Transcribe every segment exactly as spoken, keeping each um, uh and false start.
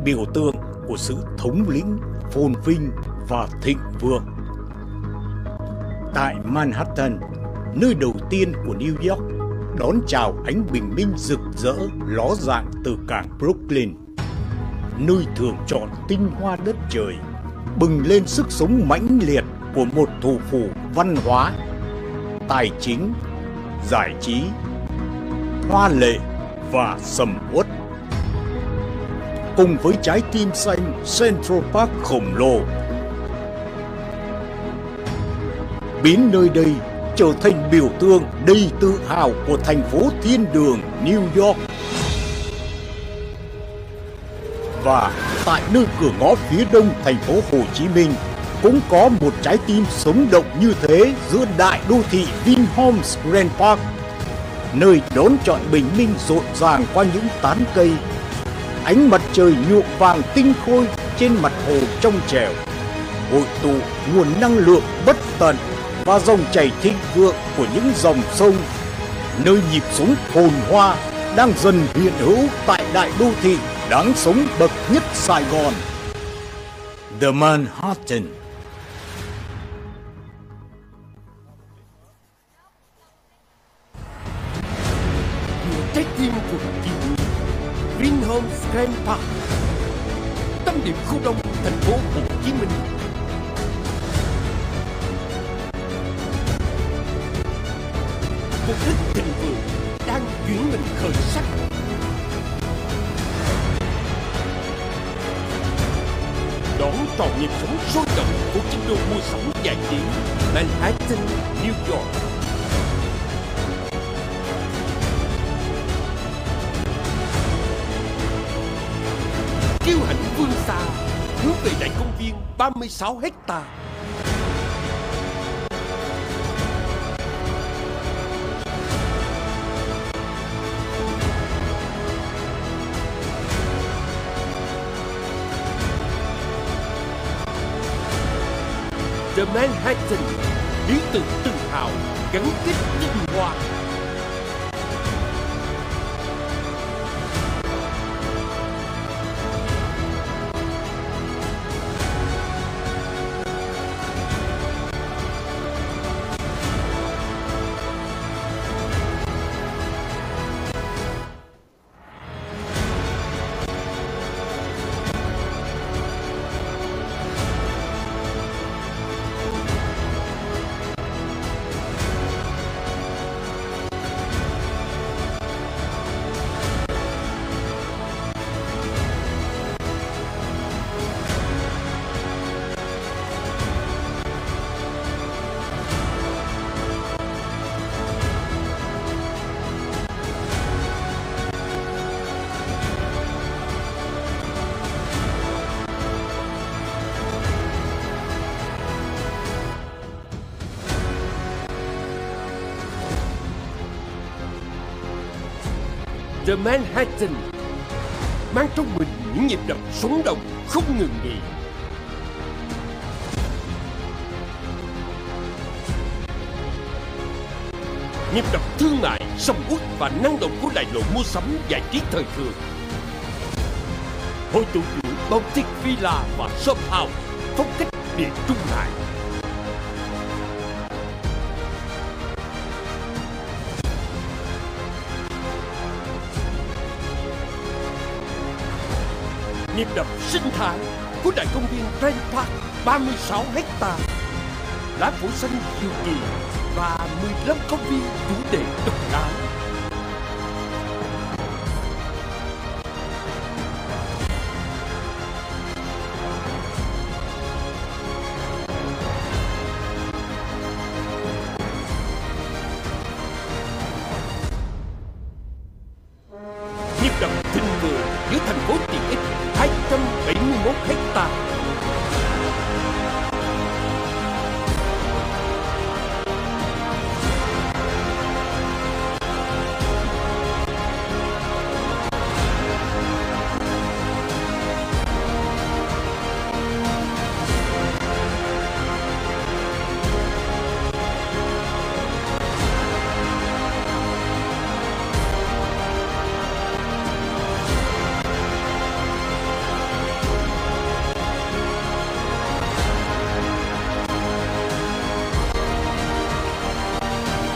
biểu tượng của sự thống lĩnh, phồn vinh và thịnh vượng. Tại Manhattan, nơi đầu tiên của New York, đón chào ánh bình minh rực rỡ ló dạng từ cảng Brooklyn, nơi thường chọn tinh hoa đất trời, bừng lên sức sống mãnh liệt của một thủ phủ văn hóa, tài chính, giải trí, hoa lệ và sầm uất. Cùng với trái tim xanh Central Park khổng lồ, biến nơi đây trở thành biểu tượng đầy tự hào của thành phố thiên đường New York. Và tại nơi cửa ngõ phía đông thành phố Hồ Chí Minh cũng có một trái tim sống động như thế giữa đại đô thị Vinhomes Grand Park, nơi đón chọn bình minh rộn ràng qua những tán cây, ánh mặt trời nhuộm vàng tinh khôi trên mặt hồ trong trẻo, hội tụ nguồn năng lượng bất tận và dòng chảy thịnh vượng của những dòng sông, nơi nhịp sống phồn hoa đang dần hiện hữu tại đại đô thị đáng sống bậc nhất Sài Gòn, The Manhattan. Trái tim của chiến Vinhomes Grand Park, tâm điểm khu đông thành phố Hồ Chí Minh. Một đất thịnh vượng đang chuyển mình khởi sắc. Đón trọn nhịp sống sôi động của kinh đô mua sắm giải trí Manhattan, New York. Kiêu hãnh vươn xa hướng về đại công viên ba mươi sáu héc-ta. The Manhattan, lý tưởng tự hào gắn kết tinh hoa. The Manhattan mang trong mình những nhịp đập sống động không ngừng nghỉ. Nhịp đập thương mại, sầm uất và năng động của đại lộ mua sắm giải trí thời thượng. Hội tụ chuỗi boutique villa và shop house phong cách Địa Trung Hải. Nhịp đập sinh thái của đại công viên Grand Park ba mươi sáu héc-ta, lá phủ xanh diệu kỳ và mười lăm công viên chủ đề độc đáo. Nhịp đập thịnh vượng giữa thành phố tiện ích hai trăm bảy mươi mốt héc-ta.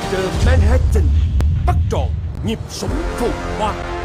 Center Manhattan bắt trọn nhịp sống phồn hoa.